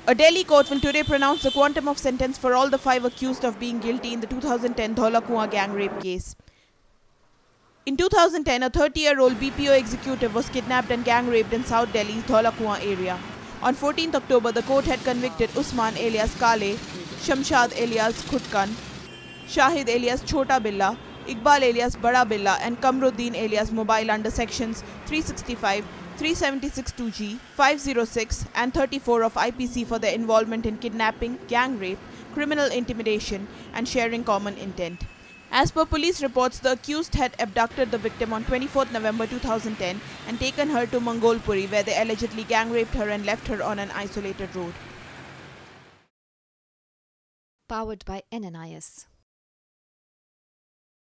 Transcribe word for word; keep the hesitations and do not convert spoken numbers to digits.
A Delhi court will today pronounce the quantum of sentence for all the five accused of being guilty in the two thousand ten Dhaula Kuan gang rape case. In two thousand ten, a thirty-year-old B P O executive was kidnapped and gang raped in South Delhi's Dhaula Kuan area. On fourteenth October, the court had convicted Usman alias Kale, Shamshad alias Khutkan, Shahid alias Chota Billa, Iqbal alias Bada Billa and Kamruddin alias Mobile under sections three sixty-five, three seventy-six two G, five oh six and thirty-four of I P C for their involvement in kidnapping, gang rape, criminal intimidation and sharing common intent. As per police reports, the accused had abducted the victim on twenty-fourth November two thousand ten and taken her to Mangolpuri, where they allegedly gang raped her and left her on an isolated road. Powered by N N I S.